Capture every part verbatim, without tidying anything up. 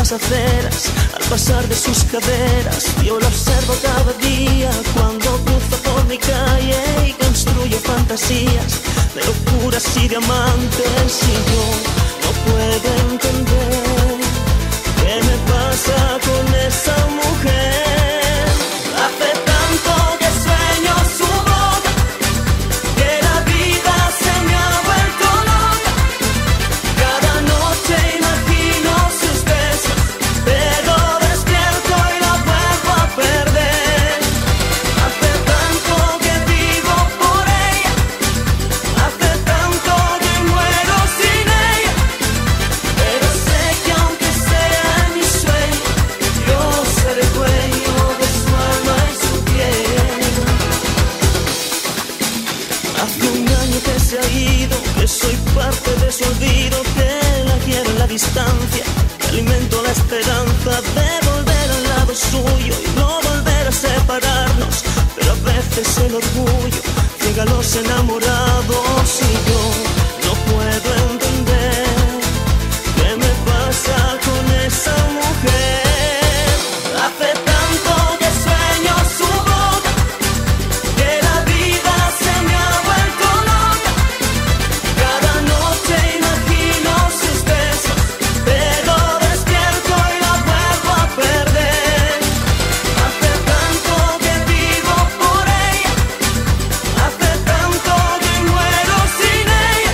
las aceras, al pasar de sus caderas. Yo la observo cada día cuando cruza por mi calle y construyo fantasías de locuras y diamantes. Y yo no puedo entender qué me pasa con esa mujer. Hace tanto que sueño su boca, que la vida se me ha vuelto loca. Cada noche imagino sus besos, pero despierto y la vuelvo a perder. Hace tanto que vivo por ella, hace tanto que muero sin ella, pero sé que aunque sea en mi sueño, yo seré dueño de su alma y su piel. Hace un año que se ha ido, que soy parte de su olvido, que la quiero en la distancia, que alimento la esperanza de volver al lado suyo y no volver a separarnos. Pero a veces el orgullo ciega a los enamorados y yo no puedo entender qué me pasa con esa mujer. Hace tanto que sueño su boca, que la vida se me ha vuelto loca. Cada noche imagino sus besos, pero despierto y la vuelvo a perder. Hace tanto que vivo por ella, hace tanto que muero sin ella,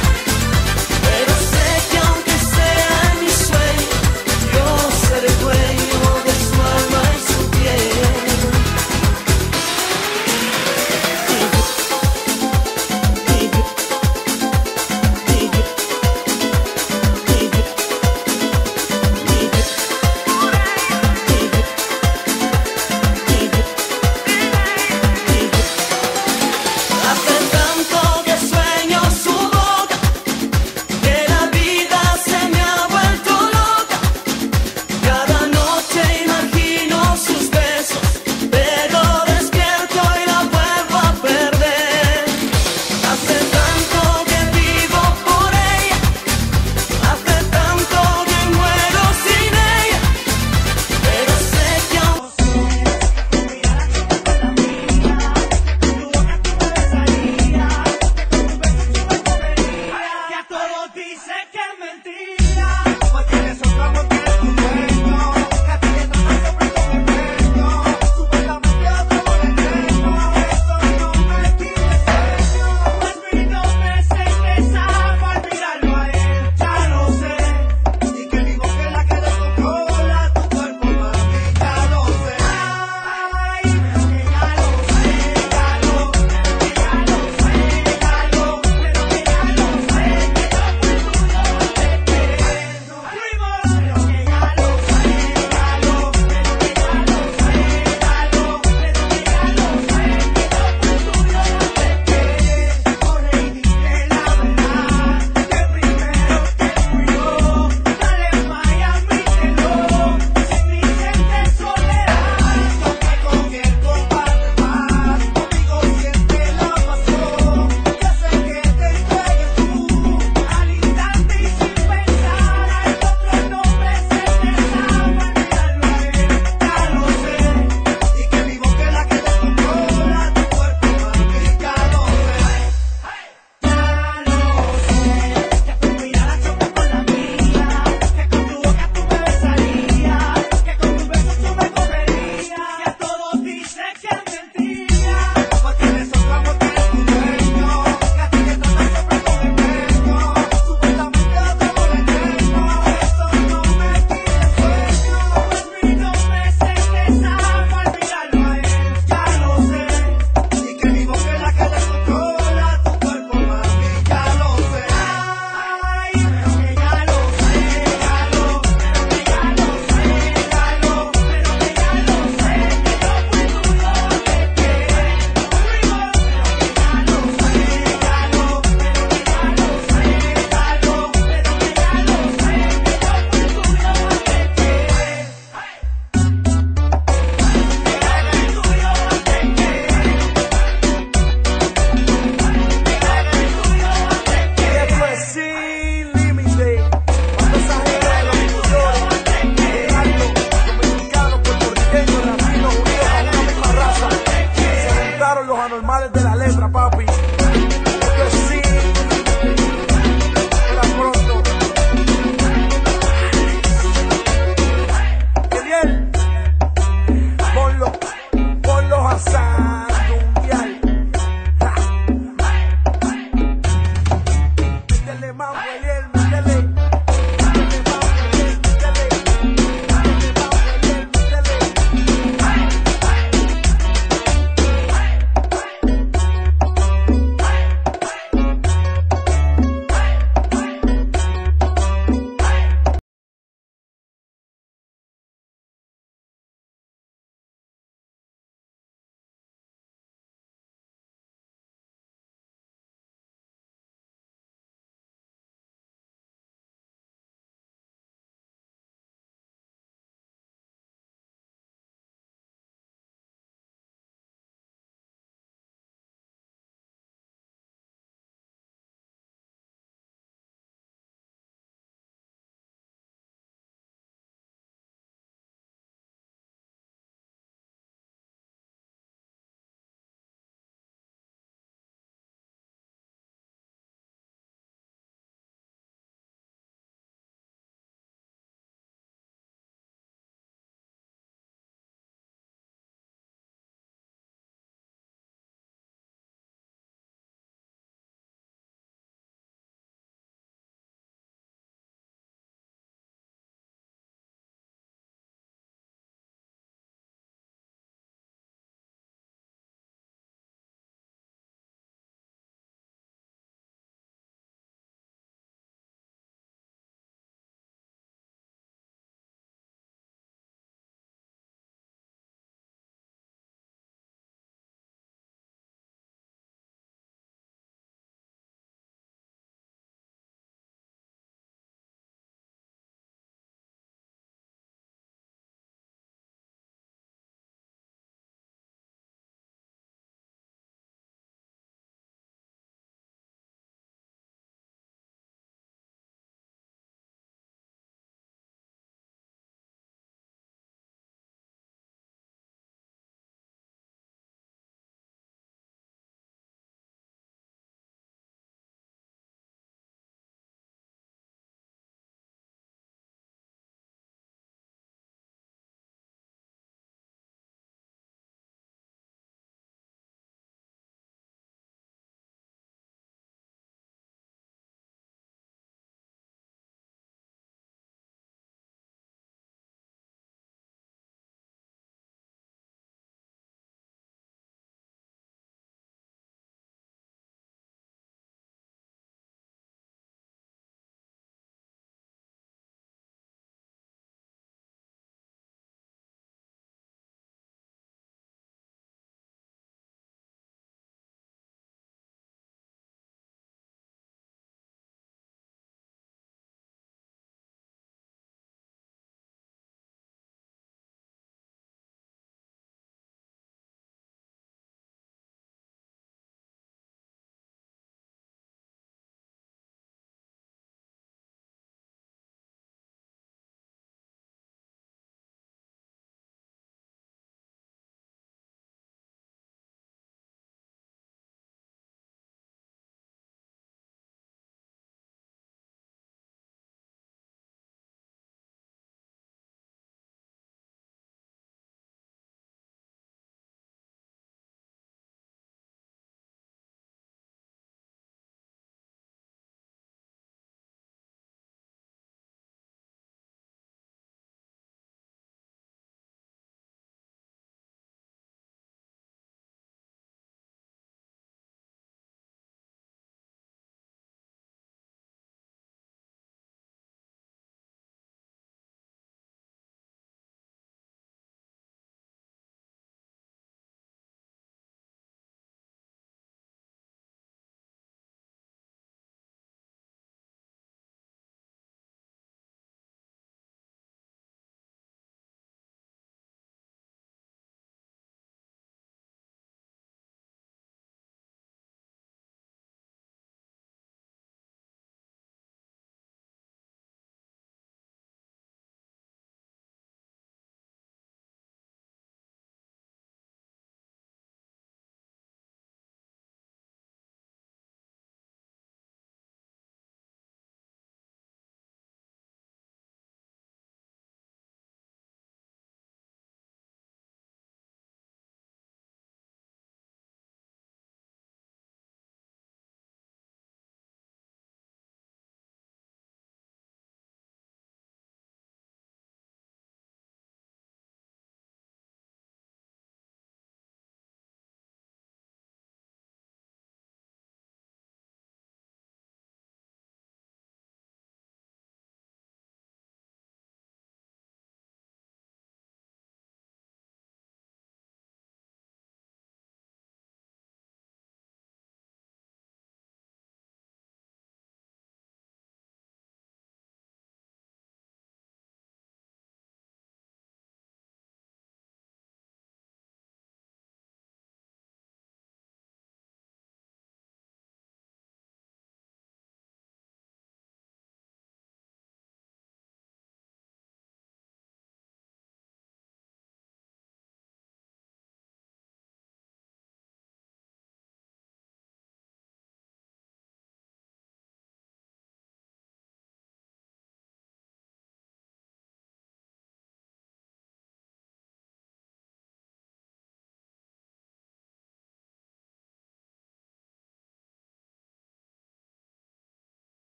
males de la letra, papi.